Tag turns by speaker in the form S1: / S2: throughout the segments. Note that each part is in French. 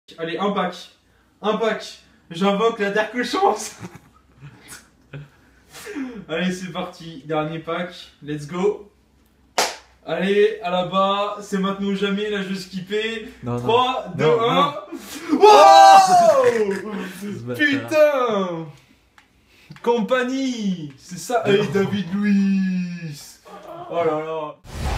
S1: Allez, un pack. Un pack. J'invoque la Dark Chance. Allez, c'est parti. Dernier pack. Let's go. Allez, à la bas. C'est maintenant ou jamais. Là, je vais skipper. 3, 2, 1. Wow. Putain. Compagnie. C'est ça. Allez, David Luiz. Oh là là.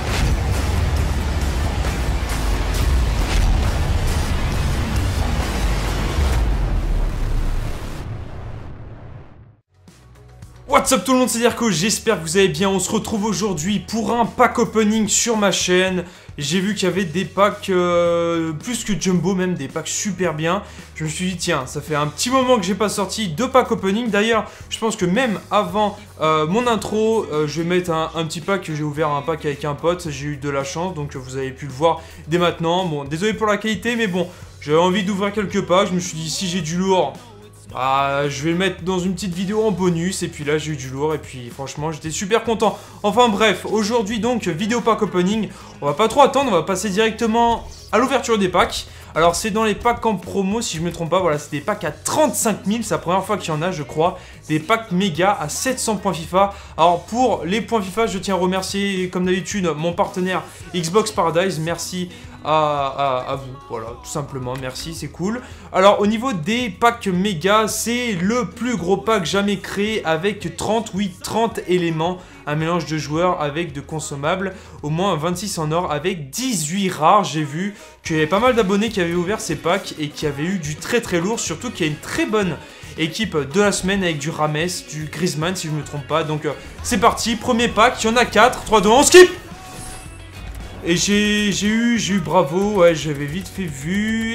S1: What's up tout le monde, c'est Derko, j'espère que vous allez bien. On se retrouve aujourd'hui pour un pack opening sur ma chaîne. J'ai vu qu'il y avait des packs plus que jumbo, même des packs super bien. Je me suis dit tiens, ça fait un petit moment que j'ai pas sorti de pack opening. D'ailleurs, je pense que même avant mon intro, je vais mettre un petit pack. J'ai ouvert un pack avec un pote, j'ai eu de la chance, donc vous avez pu le voir dès maintenant. Bon, désolé pour la qualité, mais bon, j'avais envie d'ouvrir quelques packs. Je me suis dit si j'ai du lourd... je vais le mettre dans une petite vidéo en bonus. Et puis là j'ai eu du lourd et puis franchement j'étais super content. Enfin bref, aujourd'hui donc vidéo pack opening. On va pas trop attendre, on va passer directement à l'ouverture des packs. Alors c'est dans les packs en promo si je me trompe pas. Voilà, c'est des packs à 35 000, c'est la première fois qu'il y en a je crois. Des packs méga à 700 points FIFA. Alors pour les points FIFA, je tiens à remercier comme d'habitude mon partenaire Xbox Paradise. Merci à vous, voilà, tout simplement, merci, c'est cool. Alors au niveau des packs méga, c'est le plus gros pack jamais créé avec 30 éléments, un mélange de joueurs avec de consommables, au moins 26 en or avec 18 rares. J'ai vu qu'il y avait pas mal d'abonnés qui avaient ouvert ces packs et qui avaient eu du très lourd, surtout qu'il y a une très bonne équipe de la semaine avec du Rames, du Griezmann si je me trompe pas. Donc c'est parti, premier pack, il y en a 4, 3, 2, 1, on skip. Et j'ai eu Bravo, ouais, j'avais vite fait vu,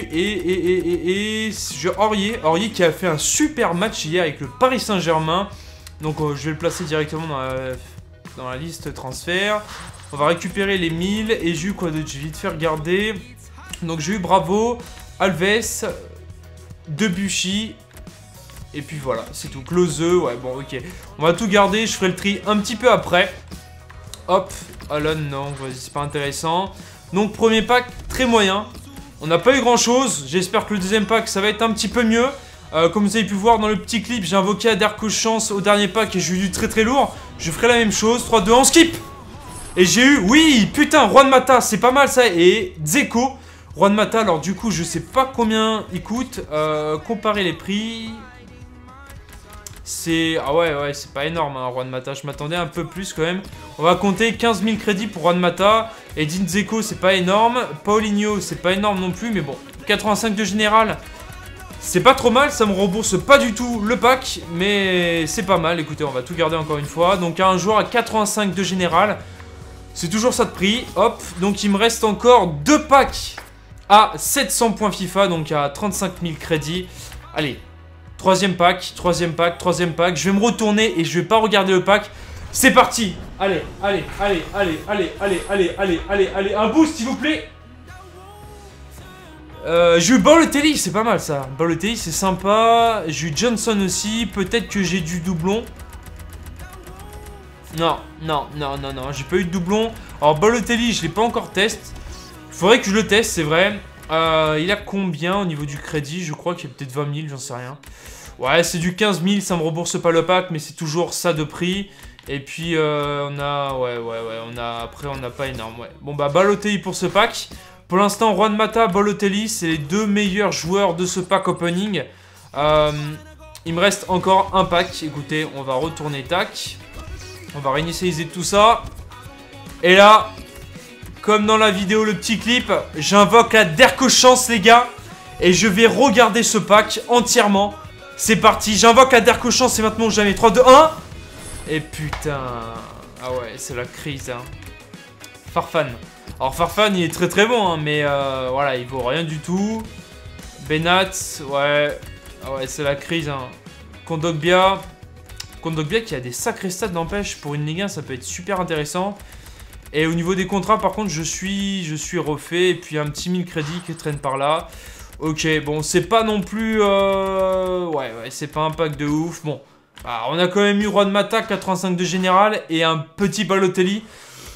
S1: et Aurier qui a fait un super match hier avec le Paris Saint-Germain. Donc je vais le placer directement dans la liste transfert. On va récupérer les 1000, et j'ai eu quoi d'autre, j'ai vite fait regarder. Donc j'ai eu Bravo, Alves, Debuchy, et puis voilà, c'est tout. Klose, ouais, bon, ok. On va tout garder, je ferai le tri un petit peu après. Hop, Alan, non, vas-y, c'est pas intéressant. Donc, premier pack, très moyen. On n'a pas eu grand-chose. J'espère que le deuxième pack, ça va être un petit peu mieux. Comme vous avez pu voir dans le petit clip, j'ai invoqué Aderco Chance au dernier pack et j'ai eu du très lourd. Je ferai la même chose. 3, 2, 1, skip. Et j'ai eu, oui, putain, Juan Mata, c'est pas mal ça. Et Dzeko. Juan Mata, alors du coup, je sais pas combien il coûte. Comparer les prix... C'est... Ah ouais, c'est pas énorme, hein, Juan Mata. Je m'attendais un peu plus quand même. On va compter 15 000 crédits pour Juan Mata. Edin Dzeko, c'est pas énorme. Paulinho, c'est pas énorme non plus. Mais bon, 85 de général, c'est pas trop mal. Ça me rembourse pas du tout le pack. Mais c'est pas mal. Écoutez, on va tout garder encore une fois. Donc un joueur à 85 de général, c'est toujours ça de prix. Hop, donc il me reste encore 2 packs à 700 points FIFA. Donc à 35 000 crédits. Allez, troisième pack. Je vais me retourner et je vais pas regarder le pack. C'est parti. Allez. Un boost, s'il vous plaît. J'ai eu Balotelli, c'est pas mal ça. Balotelli, c'est sympa. J'ai eu Johnson aussi. Peut-être que j'ai du doublon. Non. J'ai pas eu de doublon. Alors, Balotelli, je l'ai pas encore testé. Il faudrait que je le teste, c'est vrai. Il a combien au niveau du crédit? Je crois qu'il y a peut-être 20 000, j'en sais rien. Ouais, c'est du 15 000, ça me rembourse pas le pack, mais c'est toujours ça de prix. Et puis, on a... Ouais, après, on n'a pas énorme, ouais. Bon, bah, Balotelli pour ce pack. Pour l'instant, Juan Mata, Balotelli, c'est les deux meilleurs joueurs de ce pack opening. Il me reste encore un pack. Écoutez, on va retourner, tac. On va réinitialiser tout ça. Et là... Comme dans la vidéo, le petit clip, j'invoque la Derco Chance, les gars. Et je vais regarder ce pack entièrement. C'est parti, j'invoque la Derco Chance, c'est maintenant ou jamais. 3, 2, 1. Et putain. Ah ouais, c'est la crise, hein. Farfan. Alors Farfan, il est très bon, hein, mais voilà, il vaut rien du tout. Benat, ouais. Ah ouais, c'est la crise, hein. Kondogbia. Kondogbia qui a des sacrés stats, n'empêche. Pour une Ligue 1, ça peut être super intéressant. Et au niveau des contrats, par contre, je suis refait. Et puis un petit 1000 crédits qui traîne par là. Ok, bon, c'est pas non plus... Ouais, c'est pas un pack de ouf. Bon, on a quand même eu Juan Mata, 85 de général. Et un petit Balotelli.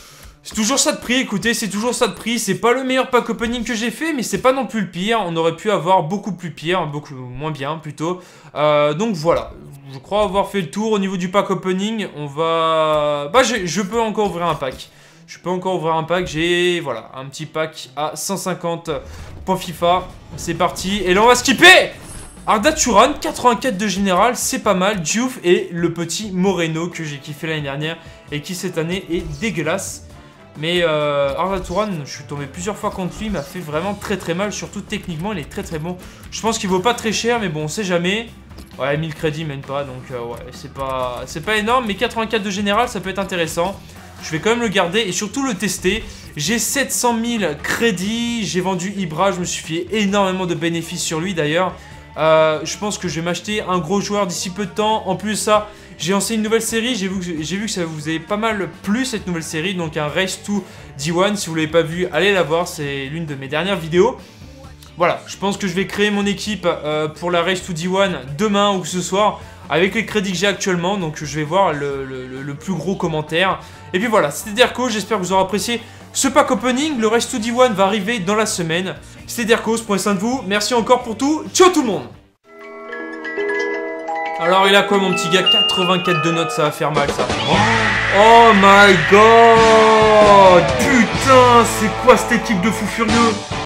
S1: C'est toujours ça de prix, écoutez, c'est toujours ça de prix. C'est pas le meilleur pack opening que j'ai fait, mais c'est pas non plus le pire. On aurait pu avoir beaucoup plus pire, beaucoup moins bien plutôt. Donc voilà, je crois avoir fait le tour au niveau du pack opening. On va... Bah je peux encore ouvrir un pack. Je peux encore ouvrir un pack, j'ai, voilà, un petit pack à 150 points FIFA. C'est parti, et là on va skipper Arda Turan, 84 de général, c'est pas mal. Diouf et le petit Moreno que j'ai kiffé l'année dernière et qui cette année est dégueulasse. Mais Arda Turan, je suis tombé plusieurs fois contre lui, il m'a fait vraiment très mal, surtout techniquement il est très bon. Je pense qu'il vaut pas très cher, mais bon on sait jamais. Ouais, 1000 crédits même pas, donc ouais, c'est pas énorme, mais 84 de général ça peut être intéressant. Je vais quand même le garder et surtout le tester. J'ai 700 000 crédits, j'ai vendu Ibra, je me suis fait énormément de bénéfices sur lui d'ailleurs. Je pense que je vais m'acheter un gros joueur d'ici peu de temps. En plus de ça, j'ai lancé une nouvelle série. J'ai vu que ça vous avait pas mal plu cette nouvelle série. Donc un Race to D1. Si vous ne l'avez pas vu, allez la voir. C'est l'une de mes dernières vidéos. Voilà, je pense que je vais créer mon équipe pour la Race to D1 demain ou ce soir. Avec les crédits que j'ai actuellement. Donc je vais voir le plus gros commentaire. Et puis voilà, c'était Derko. J'espère que vous aurez apprécié ce pack opening. Le Race to D1 va arriver dans la semaine. C'était Derko, prenez soin de vous. Merci encore pour tout. Ciao tout le monde. Alors il a quoi mon petit gars? 84 de notes, ça va faire mal ça. Oh my god. Putain, c'est quoi cette équipe de fous furieux?